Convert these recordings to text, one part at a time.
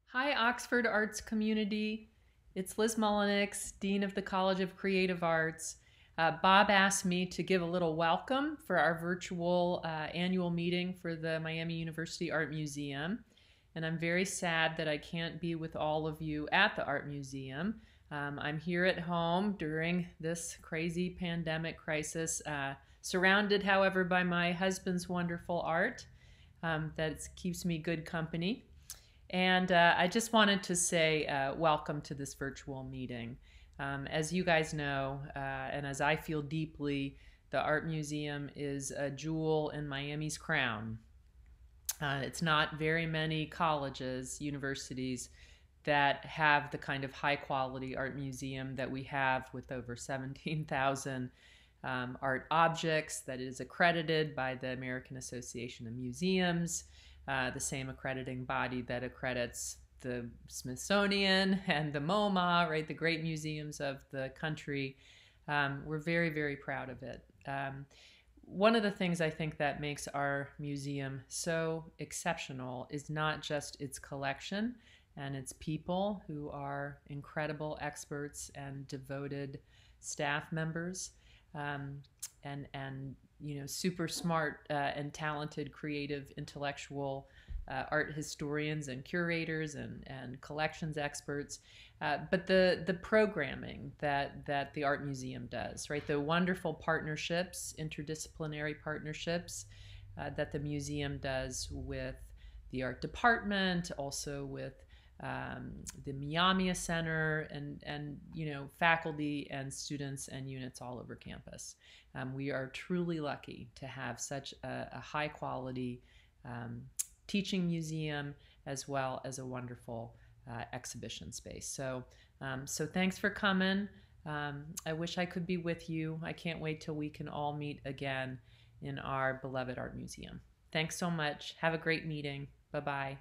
Hi, Oxford Arts Community. It's Liz Mullenix, Dean of the College of Creative Arts. Bob asked me to give a little welcome for our virtual annual meeting for the Miami University Art Museum. And I'm very sad that I can't be with all of you at the Art Museum. I'm here at home during this crazy pandemic crisis, surrounded, however, by my husband's wonderful art that keeps me good company. And I just wanted to say welcome to this virtual meeting. As you guys know, and as I feel deeply, the Art Museum is a jewel in Miami's crown. It's not very many colleges, universities that have the kind of high quality art museum that we have with over 17,000 art objects that is accredited by the American Association of Museums, the same accrediting body that accredits the Smithsonian and the MoMA, right, the great museums of the country. We're very, very proud of it. One of the things I think that makes our museum so exceptional is not just its collection and its people who are incredible experts and devoted staff members, and super smart and talented, creative, intellectual art historians and curators and collections experts, but the programming that the Art Museum does, right? The wonderful partnerships, interdisciplinary partnerships that the museum does with the art department, also with the Miyamiya Center, and faculty and students and units all over campus. We are truly lucky to have such a high quality teaching museum as well as a wonderful exhibition space. So thanks for coming. I wish I could be with you. I can't wait till we can all meet again in our beloved art museum. Thanks so much. Have a great meeting. Bye-bye.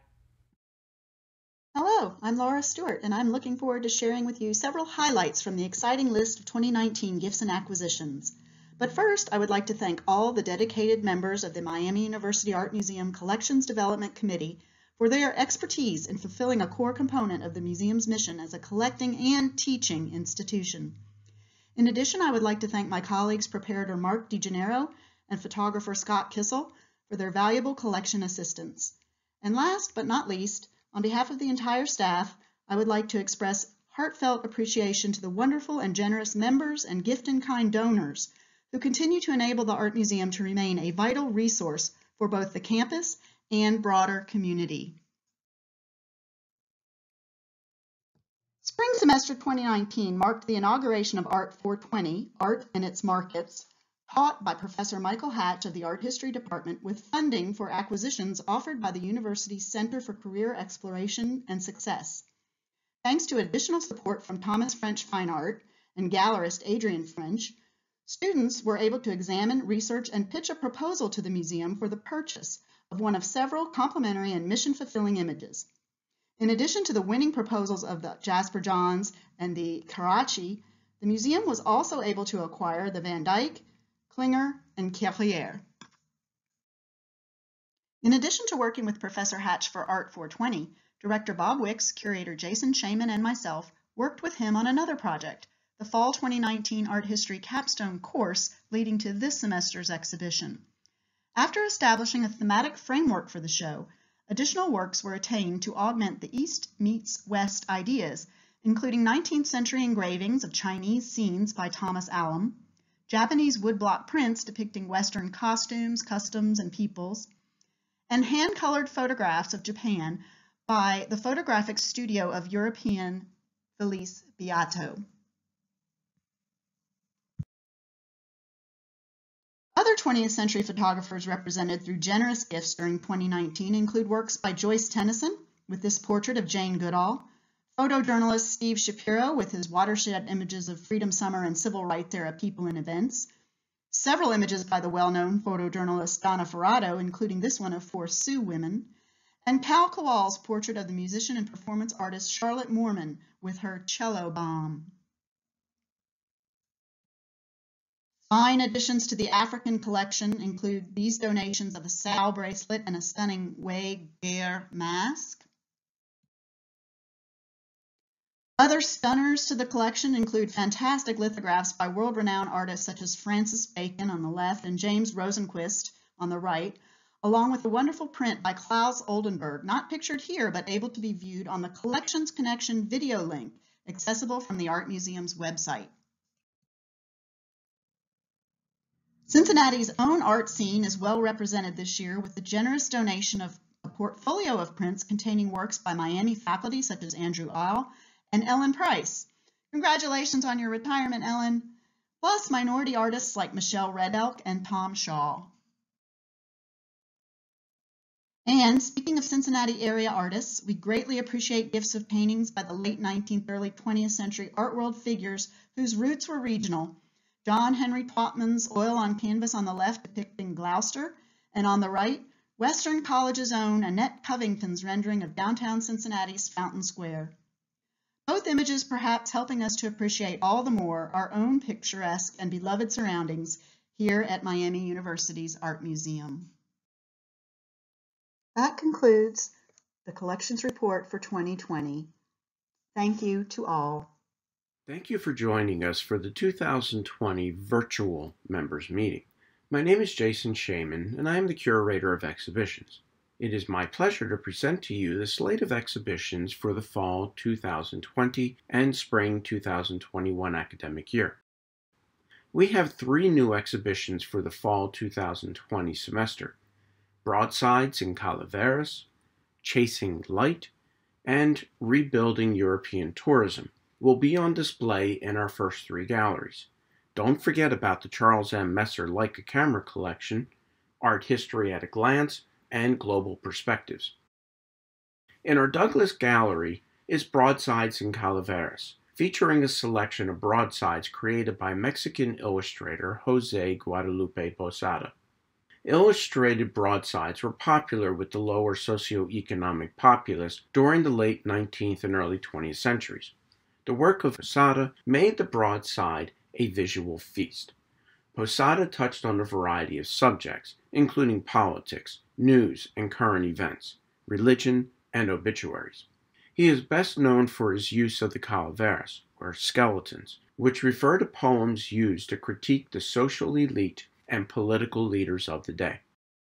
Hello, I'm Laura Stewart, and I'm looking forward to sharing with you several highlights from the exciting list of 2019 gifts and acquisitions. But first, I would like to thank all the dedicated members of the Miami University Art Museum Collections Development Committee for their expertise in fulfilling a core component of the museum's mission as a collecting and teaching institution. In addition, I would like to thank my colleagues, preparator Mark DeGennaro and photographer Scott Kissel, for their valuable collection assistance. And last but not least, on behalf of the entire staff, I would like to express heartfelt appreciation to the wonderful and generous members and gift-in-kind donors who continue to enable the Art Museum to remain a vital resource for both the campus and broader community. Spring semester 2019 marked the inauguration of Art 420, Art and Its Markets, taught by Professor Michael Hatch of the Art History Department with funding for acquisitions offered by the university's Center for Career Exploration and Success. Thanks to additional support from Thomas French Fine Art and gallerist Adrian French, students were able to examine, research, and pitch a proposal to the museum for the purchase of one of several complementary and mission-fulfilling images. In addition to the winning proposals of the Jasper Johns and the Karachi, the museum was also able to acquire the Van Dyck, Klinger, and Carrière. In addition to working with Professor Hatch for Art 420, Director Bob Wicks, Curator Jason Shaman, and myself worked with him on another project, the Fall 2019 Art History Capstone course leading to this semester's exhibition. After establishing a thematic framework for the show, additional works were attained to augment the East meets West ideas, including 19th century engravings of Chinese scenes by Thomas Allam, Japanese woodblock prints depicting Western costumes, customs, and peoples, and hand-colored photographs of Japan by the photographic studio of European Felice Beato. Other 20th century photographers represented through generous gifts during 2019 include works by Joyce Tennyson with this portrait of Jane Goodall, photojournalist Steve Shapiro with his watershed images of Freedom Summer and Civil Rights era people and events, several images by the well-known photojournalist Donna Ferrato, including this one of 4 Sioux women, and Cal Kowal's portrait of the musician and performance artist Charlotte Moorman with her cello bomb. Fine additions to the African collection include these donations of a Sao bracelet and a stunning Way Gear mask. Other stunners to the collection include fantastic lithographs by world-renowned artists such as Francis Bacon on the left and James Rosenquist on the right, along with a wonderful print by Klaus Oldenburg, not pictured here, but able to be viewed on the Collections Connection video link, accessible from the Art Museum's website. Cincinnati's own art scene is well represented this year with the generous donation of a portfolio of prints containing works by Miami faculty such as Andrew Isle and Ellen Price. Congratulations on your retirement, Ellen, plus minority artists like Michelle Red Elk and Tom Shaw. And speaking of Cincinnati area artists, we greatly appreciate gifts of paintings by the late 19th, early 20th century art world figures whose roots were regional. John Henry Twautman's oil on canvas on the left depicting Gloucester, and on the right, Western College's own Annette Covington's rendering of downtown Cincinnati's Fountain Square. Both images perhaps helping us to appreciate all the more our own picturesque and beloved surroundings here at Miami University's Art Museum. That concludes the collections report for 2020. Thank you to all. Thank you for joining us for the 2020 virtual members meeting. My name is Jason Shaman, and I am the curator of exhibitions. It is my pleasure to present to you the slate of exhibitions for the fall 2020 and spring 2021 academic year. We have 3 new exhibitions for the fall 2020 semester: Broadsides in Calaveras, Chasing Light, and Rebuilding European Tourism will be on display in our first 3 galleries. Don't forget about the Charles M. Messer Leica Camera Collection, Art History at a Glance, and Global Perspectives. In our Douglas Gallery is Broadsides in Calaveras, featuring a selection of broadsides created by Mexican illustrator Jose Guadalupe Posada. Illustrated broadsides were popular with the lower socioeconomic populace during the late 19th and early 20th centuries. The work of Posada made the broadside a visual feast. Posada touched on a variety of subjects, including politics, news and current events, religion, and obituaries. He is best known for his use of the calaveras, or skeletons, which refer to poems used to critique the social elite and political leaders of the day.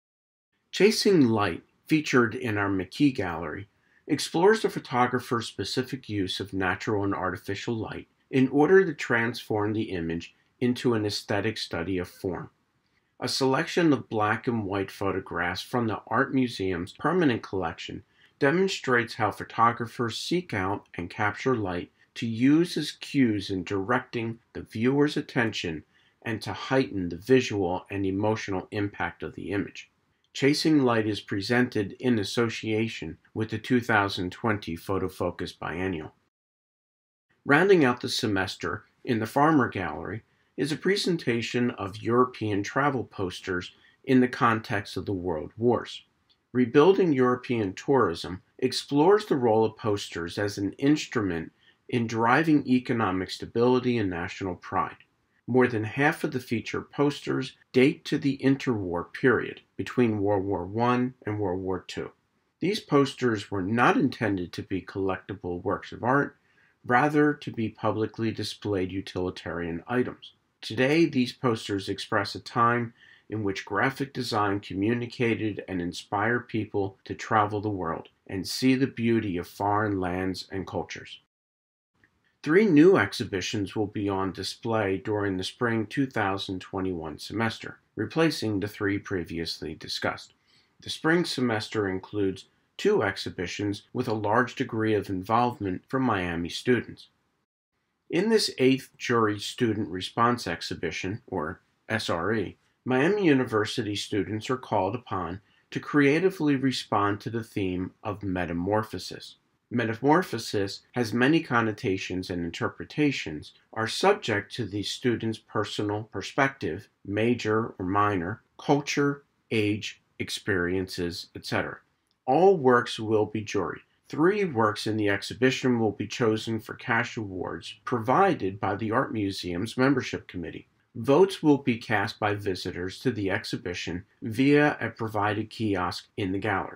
Chasing Light, featured in our McKee Gallery, explores the photographer's specific use of natural and artificial light in order to transform the image into an aesthetic study of form. A selection of black and white photographs from the Art Museum's permanent collection demonstrates how photographers seek out and capture light to use as cues in directing the viewer's attention and to heighten the visual and emotional impact of the image. Chasing Light is presented in association with the 2020 Photo Focus Biennial. Rounding out the semester in the Farmer Gallery is a presentation of European travel posters in the context of the World Wars. Rebuilding European Tourism explores the role of posters as an instrument in driving economic stability and national pride. More than half of the featured posters date to the interwar period between World War I and World War II. These posters were not intended to be collectible works of art, rather to be publicly displayed utilitarian items. Today, these posters express a time in which graphic design communicated and inspired people to travel the world and see the beauty of foreign lands and cultures. 3 new exhibitions will be on display during the spring 2021 semester, replacing the 3 previously discussed. The spring semester includes 2 exhibitions with a large degree of involvement from Miami students. In this 8th Jury Student Response Exhibition, or SRE, Miami University students are called upon to creatively respond to the theme of metamorphosis. Metamorphosis has many connotations and interpretations, are subject to the student's personal perspective, major or minor, culture, age, experiences, etc. All works will be juried. 3 works in the exhibition will be chosen for cash awards provided by the Art Museum's membership committee. Votes will be cast by visitors to the exhibition via a provided kiosk in the gallery.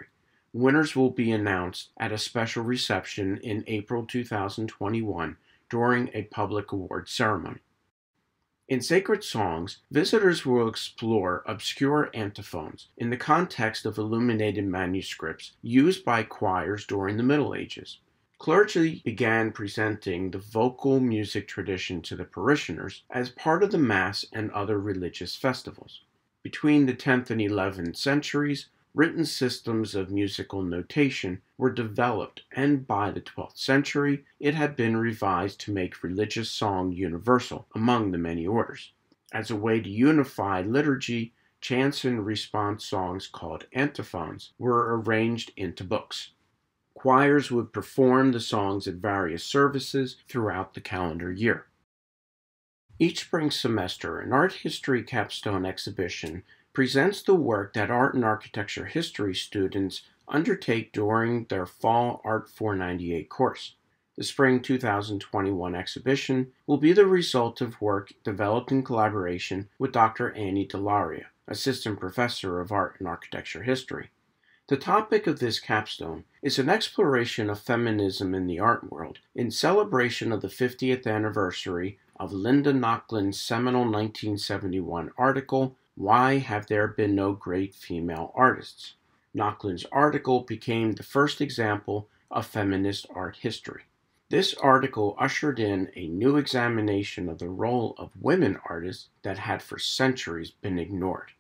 Winners will be announced at a special reception in April 2021 during a public award ceremony. In Sacred Songs, visitors will explore obscure antiphons in the context of illuminated manuscripts used by choirs during the Middle Ages. Clergy began presenting the vocal music tradition to the parishioners as part of the Mass and other religious festivals. Between the 10th and 11th centuries, written systems of musical notation were developed, and by the 12th century, it had been revised to make religious song universal among the many orders. As a way to unify liturgy, chants and response songs called antiphons were arranged into books. Choirs would perform the songs at various services throughout the calendar year. Each spring semester, an art history capstone exhibition presents the work that art and architecture history students undertake during their Fall Art 498 course. The Spring 2021 exhibition will be the result of work developed in collaboration with Dr. Annie Delaria, Assistant Professor of Art and Architecture History. The topic of this capstone is an exploration of feminism in the art world in celebration of the 50th anniversary of Linda Nochlund's seminal 1971 article, "Why Have There Been No Great Female Artists?" Nochlund's article became the first example of feminist art history. This article ushered in a new examination of the role of women artists that had for centuries been ignored.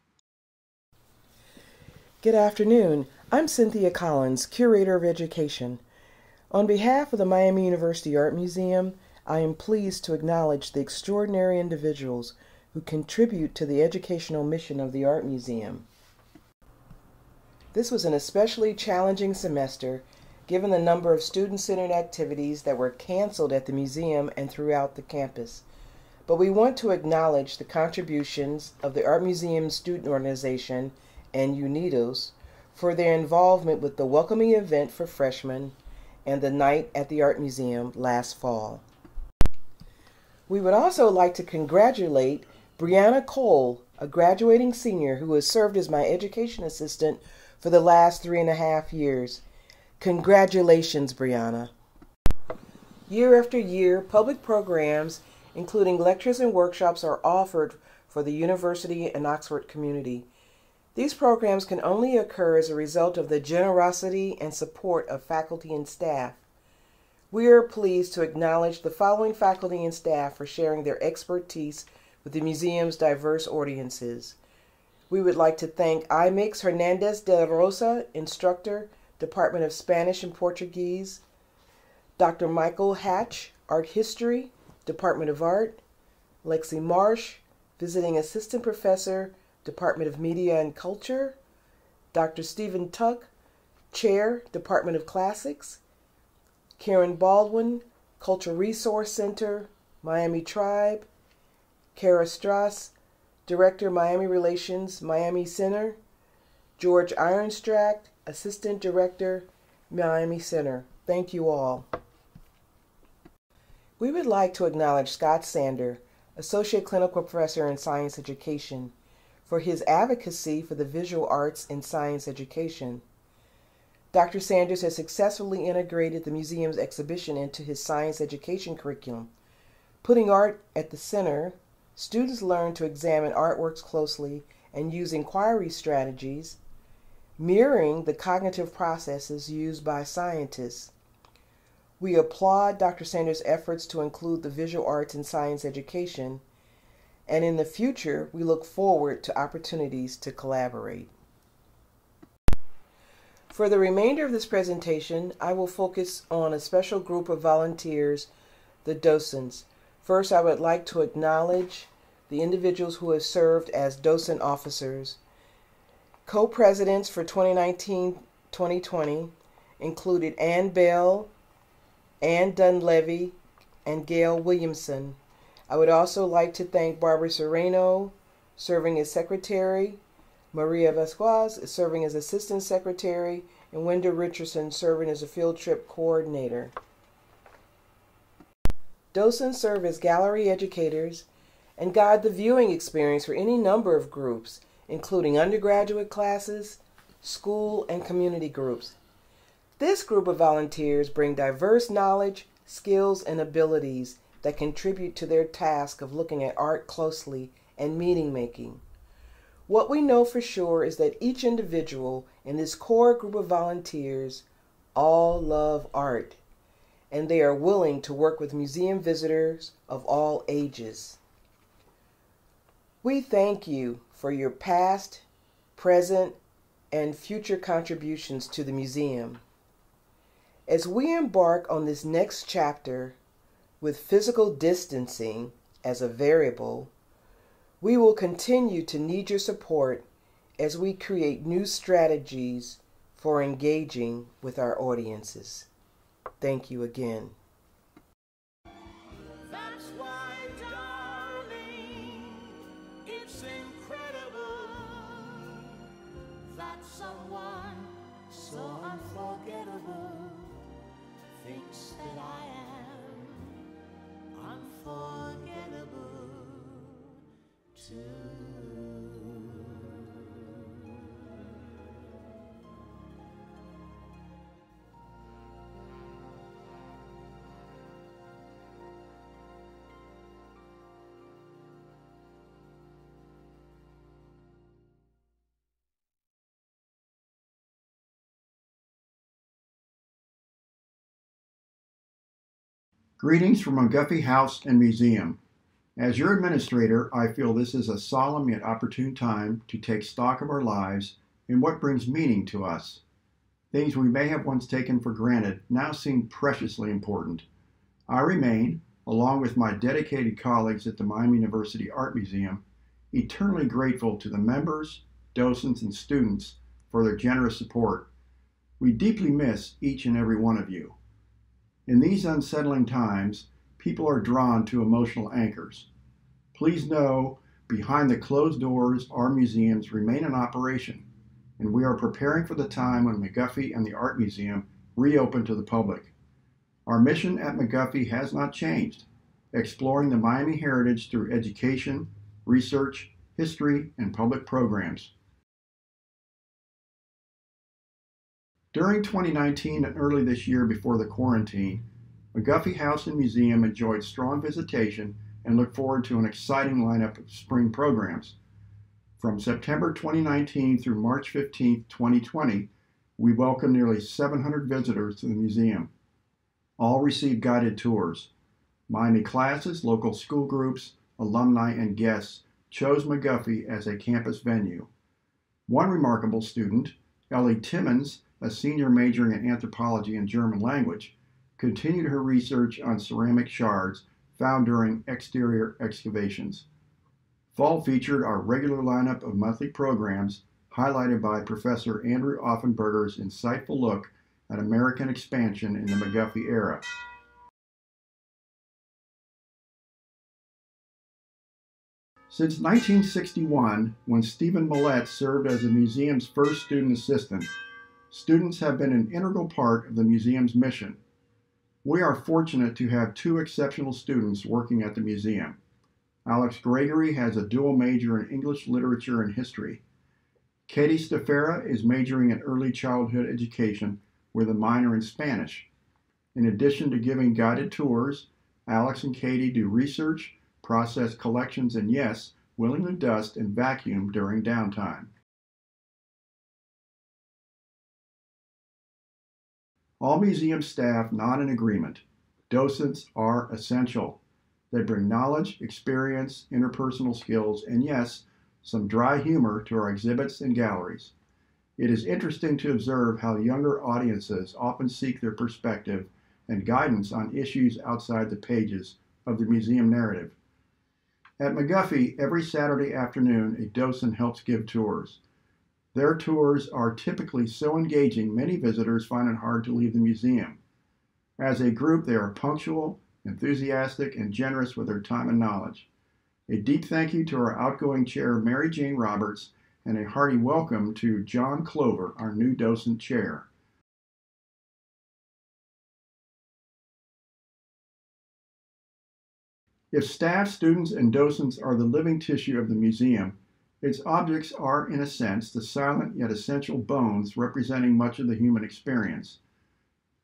Good afternoon. I'm Cynthia Collins, Curator of Education. On behalf of the Miami University Art Museum, I am pleased to acknowledge the extraordinary individuals who contribute to the educational mission of the Art Museum. This was an especially challenging semester, given the number of student-centered activities that were canceled at the museum and throughout the campus. But we want to acknowledge the contributions of the Art Museum Student Organization and UNIDOS for their involvement with the welcoming event for freshmen and the night at the Art Museum last fall. We would also like to congratulate Brianna Cole, a graduating senior who has served as my education assistant for the last 3.5 years. Congratulations, Brianna. Year after year, public programs, including lectures and workshops, are offered for the university and Oxford community. These programs can only occur as a result of the generosity and support of faculty and staff. We are pleased to acknowledge the following faculty and staff for sharing their expertise with the museum's diverse audiences. We would like to thank Imix Hernandez de la Rosa, instructor, Department of Spanish and Portuguese, Dr. Michael Hatch, Art History, Department of Art, Lexi Marsh, Visiting Assistant Professor, Department of Media and Culture, Dr. Stephen Tuck, Chair, Department of Classics, Karen Baldwin, Cultural Resource Center, Miami Tribe, Kara Strass, Director, Miami Relations, Miami Center, George Ironstrack, Assistant Director, Miami Center. Thank you all. We would like to acknowledge Scott Sander, Associate Clinical Professor in Science Education, for his advocacy for the visual arts in science education. Dr. Sanders has successfully integrated the museum's exhibition into his science education curriculum. Putting art at the center, students learn to examine artworks closely and use inquiry strategies, mirroring the cognitive processes used by scientists. We applaud Dr. Sanders' efforts to include the visual arts in science education, and in the future, we look forward to opportunities to collaborate. For the remainder of this presentation, I will focus on a special group of volunteers, the docents. First, I would like to acknowledge the individuals who have served as docent officers. Co-presidents for 2019-2020 included Ann Bell, Ann Dunleavy, and Gail Williamson. I would also like to thank Barbara Sereno, serving as secretary, Maria Vasquez is serving as assistant secretary, and Wenda Richardson serving as a field trip coordinator. Docents serve as gallery educators and guide the viewing experience for any number of groups, including undergraduate classes, school and community groups. This group of volunteers bring diverse knowledge, skills, and abilities that contribute to their task of looking at art closely and meaning making. What we know for sure is that each individual in this core group of volunteers all love art, and they are willing to work with museum visitors of all ages. We thank you for your past, present, and future contributions to the museum. As we embark on this next chapter with physical distancing as a variable, we will continue to need your support as we create new strategies for engaging with our audiences. Thank you again. That's why, darling, it's incredible that someone so unforgettable thinks that I am unforgettable too. Greetings from McGuffey House and Museum. As your administrator, I feel this is a solemn yet opportune time to take stock of our lives and what brings meaning to us. Things we may have once taken for granted now seem preciously important. I remain, along with my dedicated colleagues at the Miami University Art Museum, eternally grateful to the members, docents, and students for their generous support. We deeply miss each and every one of you. In these unsettling times, people are drawn to emotional anchors. Please know, behind the closed doors, our museums remain in operation, and we are preparing for the time when McGuffey and the Art Museum reopen to the public. Our mission at McGuffey has not changed, exploring the Miami heritage through education, research, history, and public programs. During 2019 and early this year before the quarantine, McGuffey House and Museum enjoyed strong visitation and look forward to an exciting lineup of spring programs. From September 2019 through March 15, 2020, we welcomed nearly 700 visitors to the museum. All received guided tours. Miami classes, local school groups, alumni, and guests chose McGuffey as a campus venue. One remarkable student, Ellie Timmons, a senior majoring in anthropology and German language, continued her research on ceramic shards found during exterior excavations. Fall featured our regular lineup of monthly programs, highlighted by Professor Andrew Offenberger's insightful look at American expansion in the McGuffey era. Since 1961, when Stephen Millett served as the museum's first student assistant, students have been an integral part of the museum's mission. We are fortunate to have two exceptional students working at the museum. Alex Gregory has a dual major in English literature and history. Katie Stafera is majoring in early childhood education with a minor in Spanish. In addition to giving guided tours, Alex and Katie do research, process collections, and yes, willingly dust and vacuum during downtime. All museum staff nod in agreement. Docents are essential. They bring knowledge, experience, interpersonal skills, and yes, some dry humor to our exhibits and galleries. It is interesting to observe how younger audiences often seek their perspective and guidance on issues outside the pages of the museum narrative. At McGuffey, every Saturday afternoon, a docent helps give tours. Their tours are typically so engaging, many visitors find it hard to leave the museum. As a group, they are punctual, enthusiastic, and generous with their time and knowledge. A deep thank you to our outgoing chair, Mary Jane Roberts, and a hearty welcome to John Clover, our new docent chair. If staff, students, and docents are the living tissue of the museum, its objects are, in a sense, the silent yet essential bones representing much of the human experience.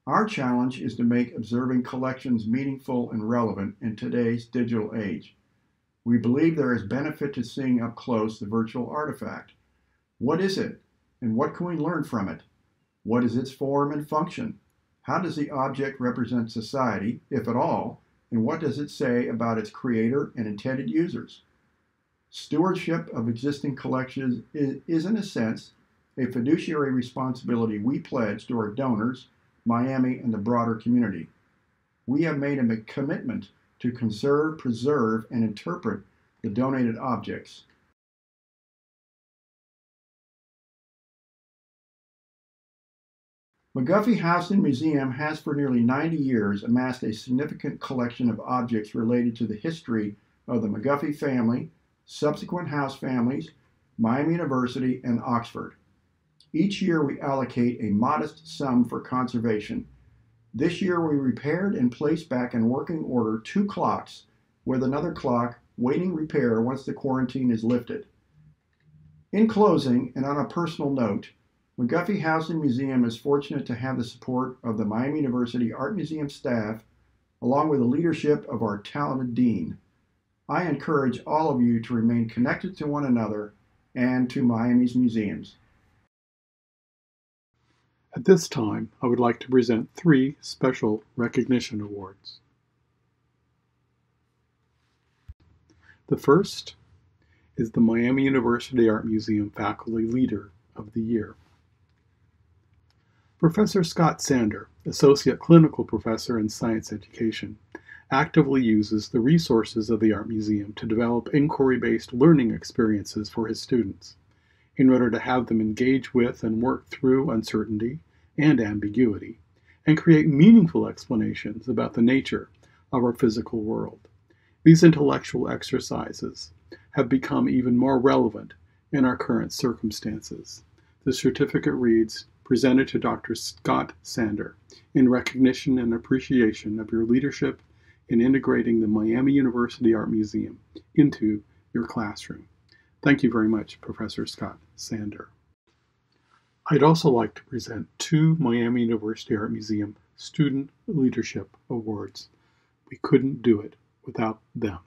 Our challenge is to make observing collections meaningful and relevant in today's digital age. We believe there is benefit to seeing up close the virtual artifact. What is it, and what can we learn from it? What is its form and function? How does the object represent society, if at all, and what does it say about its creator and intended users? Stewardship of existing collections is, in a sense, a fiduciary responsibility we pledge to our donors, Miami, and the broader community. We have made a commitment to conserve, preserve, and interpret the donated objects. McGuffey House and Museum has for nearly 90 years amassed a significant collection of objects related to the history of the McGuffey family, subsequent house families, Miami University, and Oxford. Each year we allocate a modest sum for conservation. This year we repaired and placed back in working order 2 clocks, with another clock waiting repair once the quarantine is lifted. In closing, and on a personal note, McGuffey House and Museum is fortunate to have the support of the Miami University Art Museum staff, along with the leadership of our talented dean. I encourage all of you to remain connected to one another and to Miami's museums. At this time, I would like to present 3 special recognition awards. The first is the Miami University Art Museum Faculty Leader of the Year. Professor Scott Sander, Associate Clinical Professor in Science Education, actively uses the resources of the Art Museum to develop inquiry-based learning experiences for his students, in order to have them engage with and work through uncertainty and ambiguity, and create meaningful explanations about the nature of our physical world. These intellectual exercises have become even more relevant in our current circumstances. The certificate reads, presented to Dr. Scott Sander, in recognition and appreciation of your leadership in integrating the Miami University Art Museum into your classroom. Thank you very much, Professor Scott Sander. I'd also like to present 2 Miami University Art Museum Student Leadership Awards. We couldn't do it without them.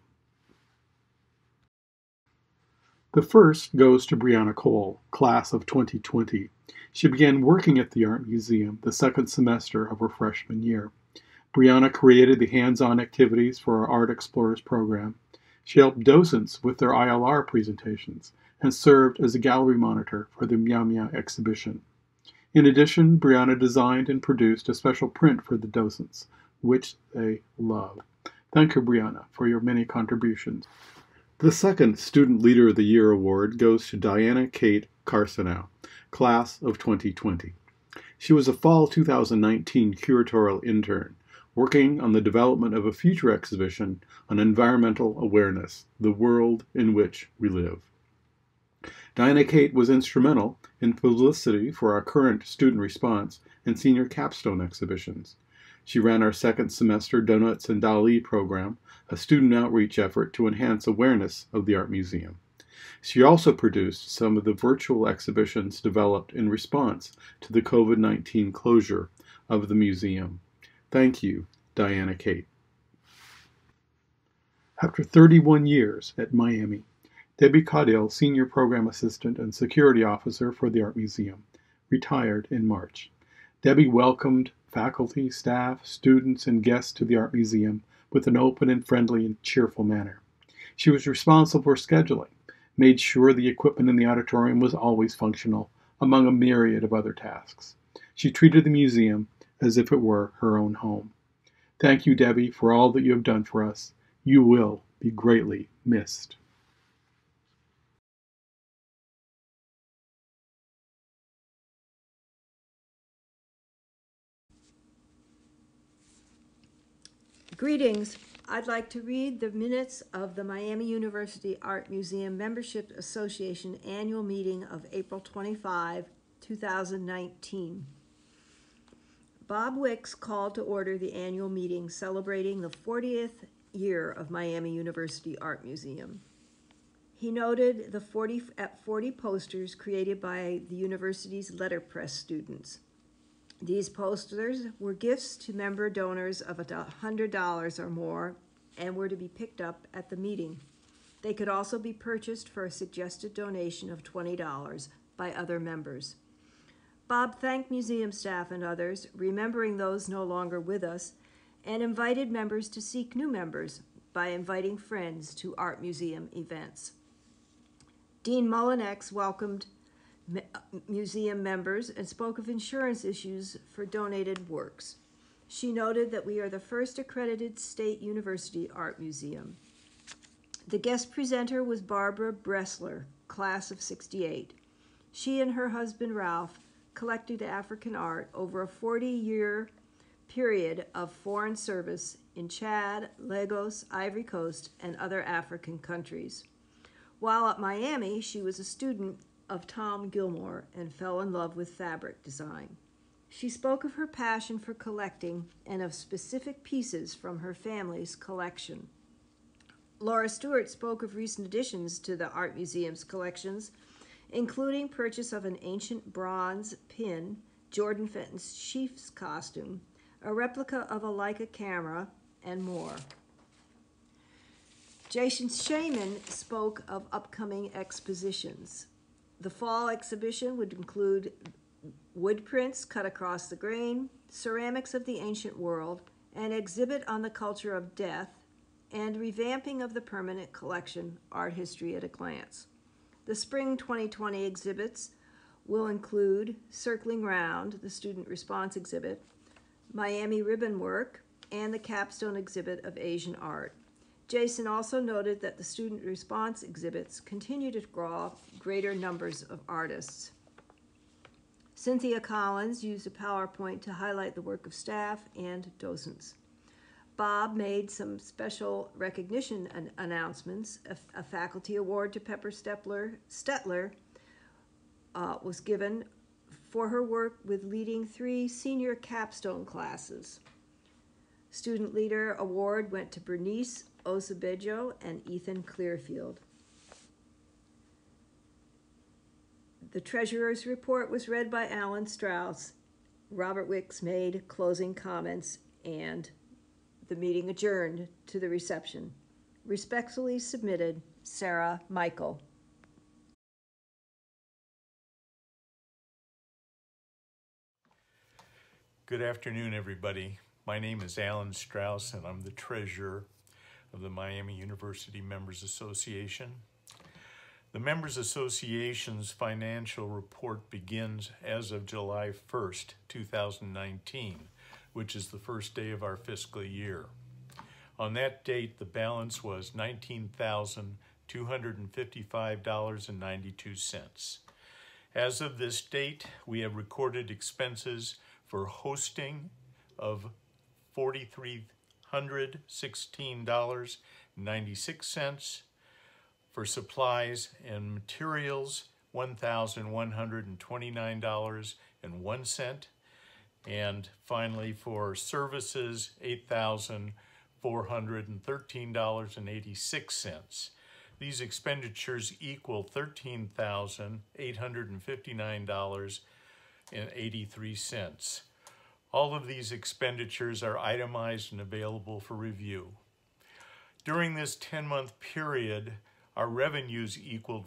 The first goes to Brianna Cole, class of 2020. She began working at the Art Museum the 2nd semester of her freshman year. Brianna created the hands-on activities for our Art Explorers program. She helped docents with their ILR presentations and served as a gallery monitor for the Mia Mia exhibition. In addition, Brianna designed and produced a special print for the docents, which they love. Thank you, Brianna, for your many contributions. The second Student Leader of the Year award goes to Diana Kate Carsonow, class of 2020. She was a fall 2019 curatorial intern, working on the development of a future exhibition on environmental awareness, the world in which we live. Diana Kate was instrumental in publicity for our current student response and senior capstone exhibitions. She ran our 2nd semester Donuts and Dali program, a student outreach effort to enhance awareness of the Art Museum. She also produced some of the virtual exhibitions developed in response to the COVID-19 closure of the museum. Thank you, Diana Kate. After 31 years at Miami, Debbie Caudill, Senior Program Assistant and Security Officer for the Art Museum, retired in March. Debbie welcomed faculty, staff, students, and guests to the Art Museum with an open and friendly and cheerful manner. She was responsible for scheduling, made sure the equipment in the auditorium was always functional, among a myriad of other tasks. She treated the museum as if it were her own home. Thank you, Debbie, for all that you have done for us. You will be greatly missed. Greetings. I'd like to read the minutes of the Miami University Art Museum Membership Association annual meeting of April 25, 2019. Bob Wicks called to order the annual meeting celebrating the 40th year of Miami University Art Museum. He noted the 40 posters created by the university's letterpress students. These posters were gifts to member donors of $100 or more and were to be picked up at the meeting. They could also be purchased for a suggested donation of $20 by other members. Bob thanked museum staff and others, remembering those no longer with us, and invited members to seek new members by inviting friends to art museum events. Dean Mullinex welcomed museum members and spoke of insurance issues for donated works. She noted that we are the first accredited state university art museum. The guest presenter was Barbara Bressler, class of '68. She and her husband Ralph collected African art over a 40-year period of foreign service in Chad, Lagos, Ivory Coast, and other African countries. While at Miami, she was a student of Tom Gilmore and fell in love with fabric design. She spoke of her passion for collecting and of specific pieces from her family's collection. Laura Stewart spoke of recent additions to the Art Museum's collections, including purchase of an ancient bronze pin, Jordan Fenton's chief's costume, a replica of a Leica camera, and more. Jason Shaman spoke of upcoming expositions. The fall exhibition would include wood prints cut across the grain, ceramics of the ancient world, an exhibit on the culture of death, and revamping of the permanent collection, Art History at a Glance. The spring 2020 exhibits will include Circling Round, the student response exhibit, Miami Ribbon Work, and the capstone exhibit of Asian art. Jason also noted that the student response exhibits continue to draw greater numbers of artists. Cynthia Collins used a PowerPoint to highlight the work of staff and docents. Bob made some special recognition announcements. A faculty award to Pepper Stetler was given for her work with leading 3 senior capstone classes. Student Leader Award went to Bernice Osabejo and Ethan Clearfield. The Treasurer's Report was read by Alan Strauss. Robert Wicks made closing comments, and the meeting adjourned to the reception. Respectfully submitted, Sarah Michael. Good afternoon, everybody. My name is Alan Strauss, and I'm the treasurer of the Miami University Members Association. The Members Association's financial report begins as of July 1st, 2019, which is the first day of our fiscal year. On that date, the balance was $19,255.92. As of this date, we have recorded expenses for hosting of $4,316.96, for supplies and materials $1,129.01, and finally for services $8,413.86. These expenditures equal $13,859.83. All of these expenditures are itemized and available for review. During this 10-month period, our revenues equaled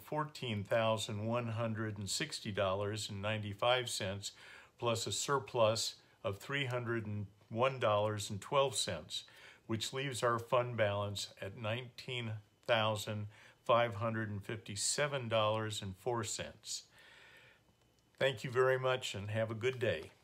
$14,160.95, plus a surplus of $301.12, which leaves our fund balance at $19,557.04. Thank you very much and have a good day.